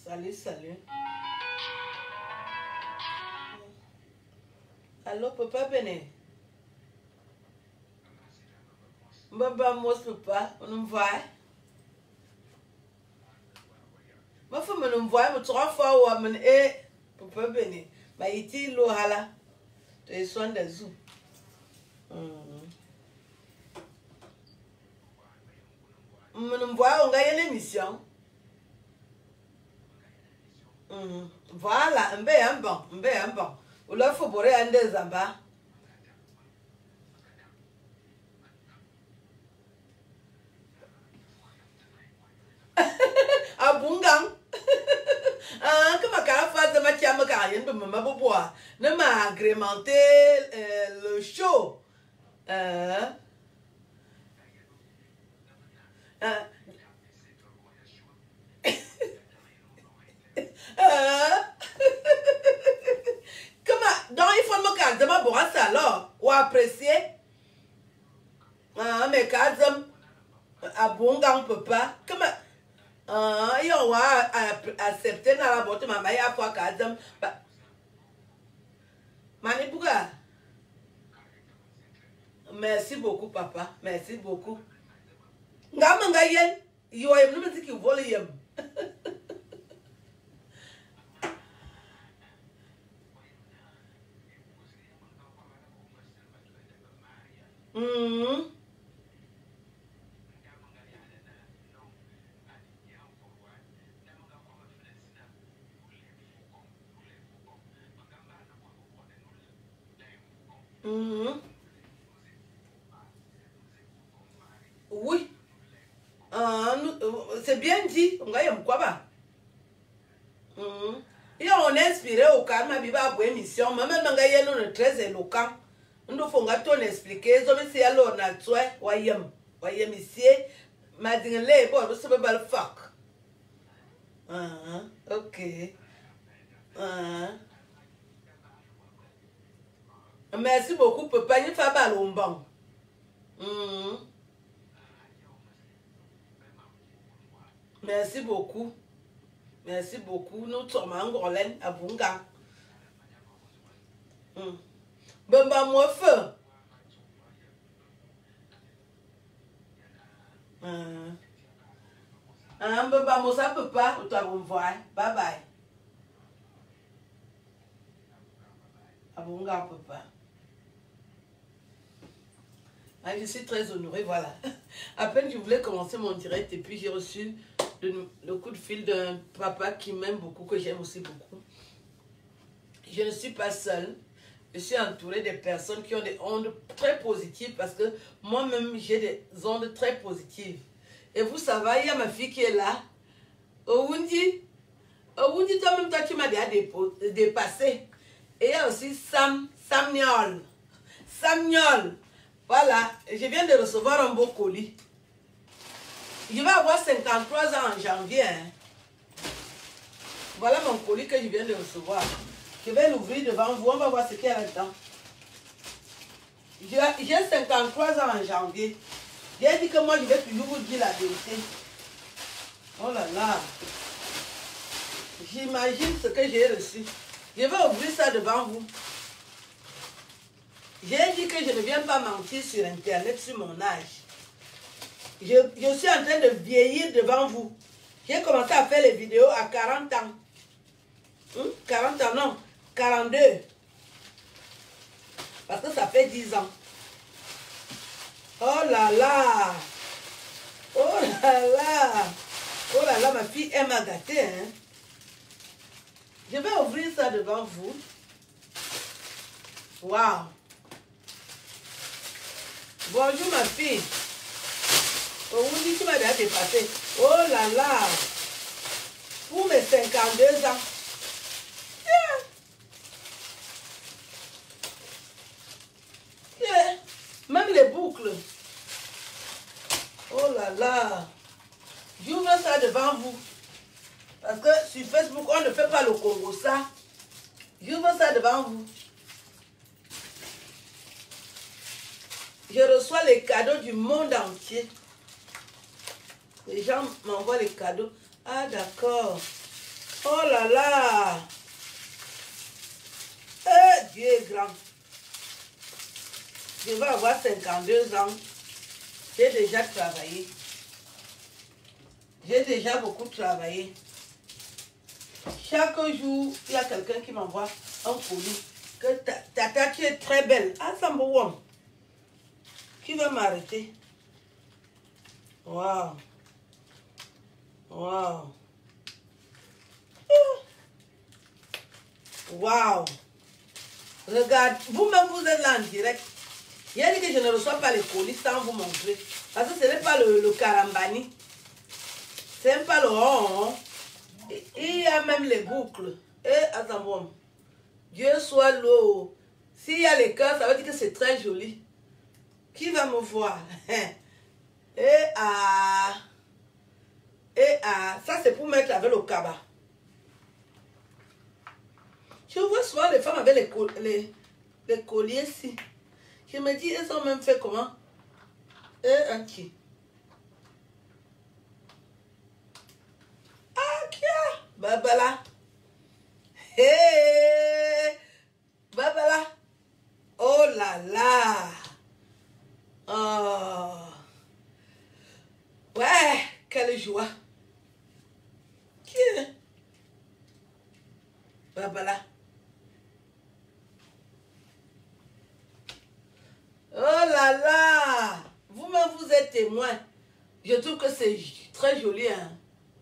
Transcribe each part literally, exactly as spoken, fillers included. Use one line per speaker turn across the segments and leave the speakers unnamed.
Salut, salut. Allô, papa Béné? Baba, moi, papa, on me voit. Ma femme me voit, mais trois fois, ou me eh, papa Béné. Ma iti lo hala. Tu es soin de zou. Me voit, on gagne l'émission. Voilà, mbe un bon, mbe un bon. Ou là, faut boire un des zamba. Abungang. Ah, comme à la phase de ma tiame carrière de maman bobois. Ne m'a agrémenté le show. Hein? Hein? Comment? Donc, il faut me garder ma boisse alors. Ou apprécier. Ah, mais quand Abungang peut pas. Comment? Ah, il a accepté dans la boîte, maman, il a pas qu'Adam. Manibouga. Merci beaucoup, papa. Merci beaucoup. Ngama yen, yo yem no mtiki vole yem. Mm. Mm. Oui. Ah, c'est bien dit. On gagne quoi ba? Mm. Et on est inspiré au calme, biba pour émission. Même on gagne nous très éloquent. On doit faut ton expliquer. So me si alors na toi, wayem, wayem ici. Ma dingle, bon, c'est pas le fuck. Ah, ok. Ah. Merci beaucoup, papa. Il fait pas longtemps. Mm. Merci beaucoup. Merci beaucoup. Nous sommes en Grolène à Bunga. Mm. Ben, ben, moi, feu. Mm. Ah, ben, ben, moi, ça peut pas. Tu vas me voir. Bye bye. À Bunga, papa. Ah, je suis très honorée, voilà. À peine je voulais commencer mon direct et puis j'ai reçu le, le coup de fil d'un papa qui m'aime beaucoup, que j'aime aussi beaucoup. Je ne suis pas seule. Je suis entourée de personnes qui ont des ondes très positives parce que moi-même, j'ai des ondes très positives. Et vous savez, il y a ma fille qui est là. Owundi, Owundi, toi-même, toi, tu m'as déjà dépassé. Et il y a aussi Sam, Samuel. Samuel. Voilà, je viens de recevoir un beau colis. Je vais avoir cinquante-trois ans en janvier. Hein. Voilà mon colis que je viens de recevoir. Je vais l'ouvrir devant vous, on va voir ce qu'il y a là-dedans. J'ai cinquante-trois ans en janvier. J'ai dit que moi, je vais toujours vous dire la vérité. Oh là là. J'imagine ce que j'ai reçu. Je vais ouvrir ça devant vous. J'ai dit que je ne viens pas mentir sur Internet sur mon âge. Je, je suis en train de vieillir devant vous. J'ai commencé à faire les vidéos à quarante ans. Hum? quarante ans, non. quarante-deux. Parce que ça fait dix ans. Oh là là. Oh là là. Oh là là, ma fille, elle m'a gâté. Hein? Je vais ouvrir ça devant vous. Waouh. Bonjour ma fille. Oh, vous dites que tu m'as déjà dépassé. Oh là là. Pour mes cinquante-deux ans. Yeah. Yeah. Même les boucles. Oh là là. J'ouvre ça devant vous. Parce que sur Facebook, on ne fait pas le Congo ça. J'ouvre ça devant vous. Je reçois les cadeaux du monde entier. Les gens m'envoient les cadeaux. Ah, d'accord. Oh là là. Eh, Dieu est grand. Je vais avoir cinquante-deux ans. J'ai déjà travaillé. J'ai déjà beaucoup travaillé. Chaque jour, il y a quelqu'un qui m'envoie un colis. Que tata, tu es très belle. Ah, ça me voit. Qui va m'arrêter? Waouh. Waouh. Waouh. Regarde, vous-même, vous êtes là en direct. Il a dit que je ne reçois pas les colis sans vous montrer. Parce que ce n'est pas le, le carambani. Ce n'est pas le rond. Il y a même les boucles. Et attends, bon. Dieu soit l'eau. S'il y a les cœurs, ça veut dire que c'est très joli. Qui va me voir? Et ah. Et ah. Ça, c'est pour mettre avec le cabas. Je vois souvent les femmes avec les, col les, les colliers ici. Je me dis, elles ont même fait comment? Et un qui? Ah, qui a? Babala. Hé! Babala. Oh là là. Oh. Ouais, quelle joie. Qui est? Babala. Oh là là. Vous-même, vous êtes témoin. Je trouve que c'est très joli, hein.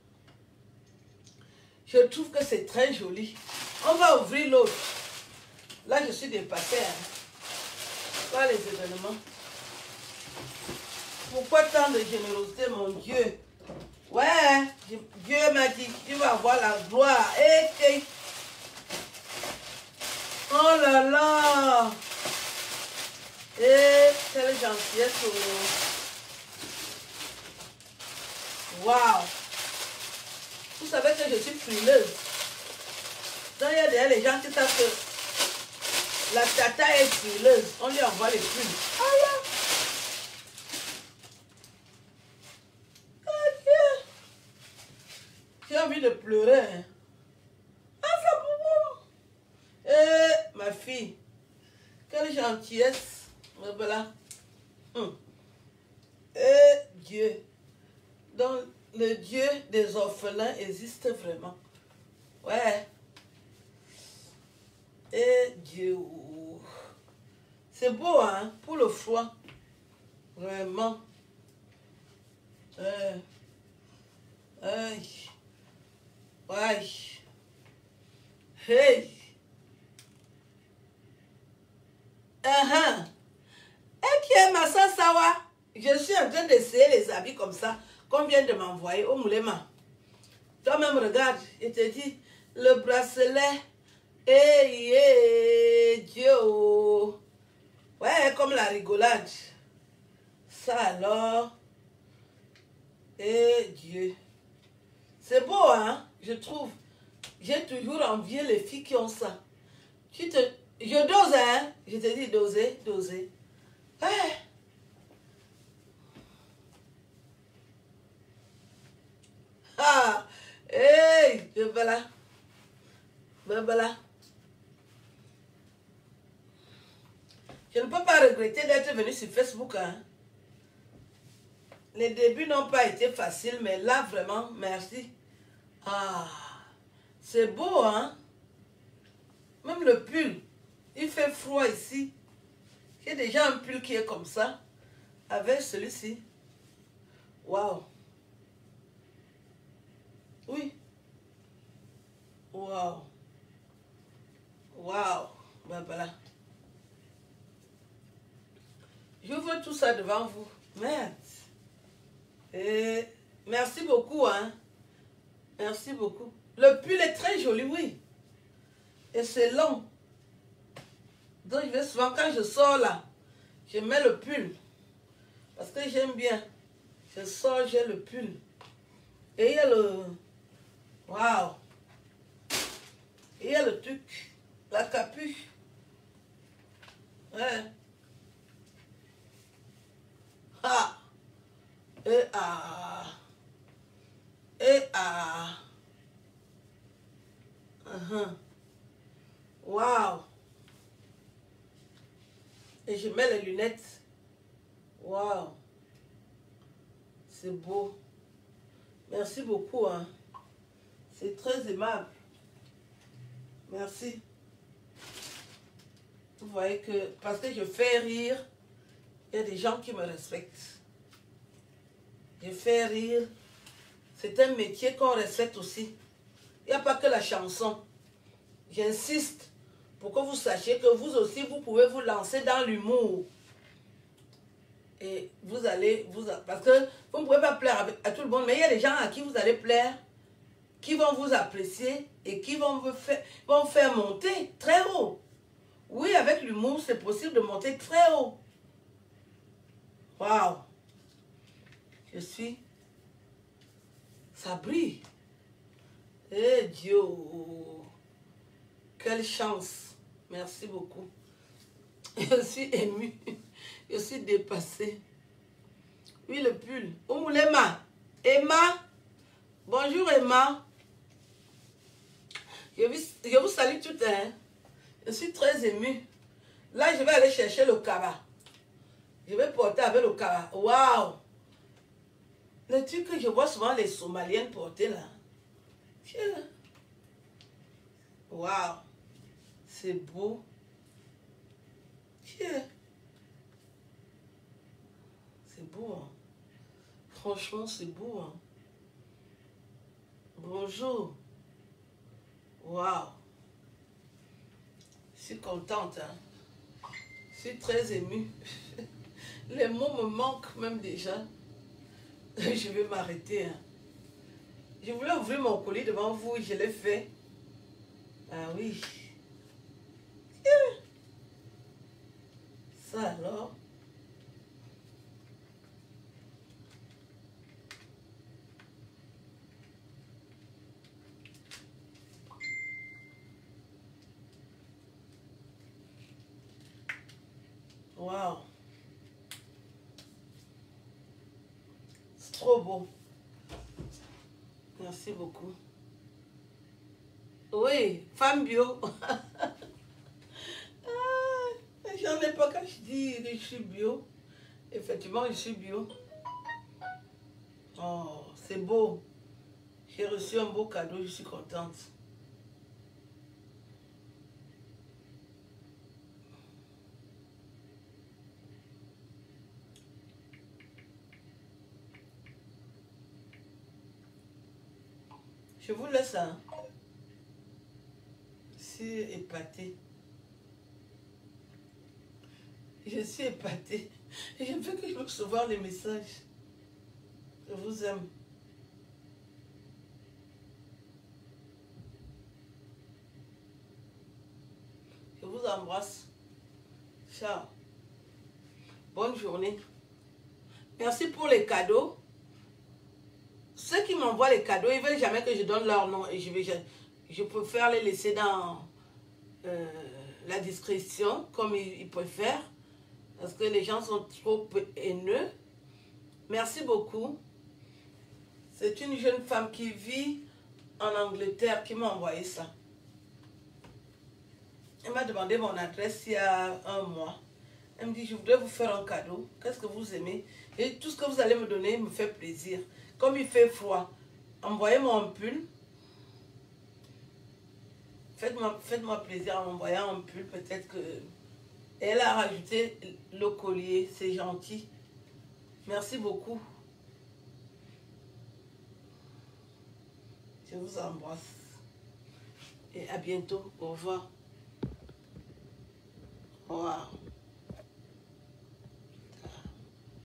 Je trouve que c'est très joli. On va ouvrir l'autre. Là, je suis dépassée. Hein. Pas les événements. Pourquoi tant de générosité, mon Dieu? Ouais, Dieu m'a dit, tu vas avoir la gloire. Et oh là là. Et quelle gentillesse. Waouh. Vous savez que je suis frileuse. Donc il y a derrière les gens qui savent que la tata est frileuse. On lui envoie les pulls. Ah là. Ah Dieu. J'ai envie de pleurer. Hein. Ah ça boum. Eh ma fille. Quelle gentillesse. Voilà. Hum. Eh Dieu. Donc le Dieu des orphelins existe vraiment. Ouais. Et Dieu. C'est beau, hein, pour le froid. Vraiment. Euh. Aïe. Ouais. Hey. Uh-huh. Et qui est ma soeur Sawa? Je suis en train d'essayer les habits comme ça. Qu'on vient de m'envoyer au moulema. Toi-même, regarde, il te dit le bracelet. Eh, eh, Dieu. Ouais, comme la rigolade. Ça alors. Eh, Dieu. C'est beau, hein, je trouve. J'ai toujours envié les filles qui ont ça. Tu te... Je dose, hein. Je te dis doser, doser. Ouais. Ah, hey, je vais là. Voilà. Je ne peux pas regretter d'être venu sur Facebook. Hein. Les débuts n'ont pas été faciles, mais là, vraiment, merci. Ah, c'est beau, hein? Même le pull, il fait froid ici. J'ai déjà un pull qui est comme ça, avec celui-ci. Waouh. Oui. Waouh. Waouh. Ben voilà. Je veux tout ça devant vous. Merde. Et merci beaucoup, hein. Merci beaucoup. Le pull est très joli, oui. Et c'est long. Donc je vais souvent, quand je sors là, je mets le pull. Parce que j'aime bien. Je sors, j'ai le pull. Et il y a le... Waouh. Et il y a le truc. La capuche. Ouais. Ah. Et ah. Et ah. Uh-huh. Waouh. Et je mets les lunettes. Waouh. C'est beau. Merci beaucoup. Hein. C'est très aimable. Merci. Vous voyez que parce que je fais rire, il y a des gens qui me respectent. Je fais rire. C'est un métier qu'on respecte aussi. Il n'y a pas que la chanson. J'insiste pour que vous sachiez que vous aussi, vous pouvez vous lancer dans l'humour. Et vous allez, vous, parce que vous ne pouvez pas plaire à tout le monde, mais il y a des gens à qui vous allez plaire, qui vont vous apprécier et qui vont vous faire, vont faire monter très haut. Oui, avec l'humour, c'est possible de monter très haut. Waouh! Je suis... Ça brille. Eh Dieu! Quelle chance! Merci beaucoup. Je suis émue. Je suis dépassée. Oui, le pull. Où Emma? Emma? Bonjour Emma. Je vous, je vous salue toutes. Hein? Je suis très émue. Là, je vais aller chercher le kaba. Je vais porter avec le kaba. Waouh! Le truc que je vois souvent les Somaliennes porter là. Tiens. Waouh! C'est beau. Tiens. C'est beau. Hein? Franchement, c'est beau. Hein? Bonjour. Waouh. Je suis contente. Hein? Je suis très émue. Les mots me manquent même déjà. Je vais m'arrêter. Hein. Je voulais ouvrir mon colis devant vous. Je l'ai fait. Ah oui. Ça alors. Waouh. C'est trop beau. Merci beaucoup. Oui, femme bio. J'en ai pas quand je dis que je suis bio. Effectivement, je suis bio. Oh, c'est beau. J'ai reçu un beau cadeau, je suis contente. Je vous laisse, hein. Je suis épatée. Je suis épatée. Et je ne fais que recevoir les messages. Je vous aime. Je vous embrasse. Ciao. Bonne journée. Merci pour les cadeaux. Ceux qui m'envoient les cadeaux, ils ne veulent jamais que je donne leur nom. Et je, vais, je, je préfère les laisser dans euh, la description, comme ils, ils préfèrent. Parce que les gens sont trop haineux. Merci beaucoup. C'est une jeune femme qui vit en Angleterre qui m'a envoyé ça. Elle m'a demandé mon adresse il y a un mois. Elle me dit, je voudrais vous faire un cadeau. Qu'est-ce que vous aimez? Et tout ce que vous allez me donner me fait plaisir. Comme il fait froid, envoyez-moi un pull. Faites-moi faites-moi plaisir en m'envoyant un pull. Peut-être que... Et elle a rajouté le collier. C'est gentil. Merci beaucoup. Je vous embrasse. Et à bientôt. Au revoir. Au revoir.